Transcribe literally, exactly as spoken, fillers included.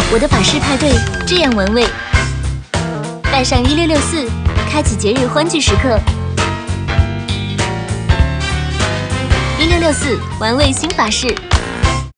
我的法师派对，这样玩味。带上一六六四，开启节日欢聚时刻。一六六四，玩味新法式。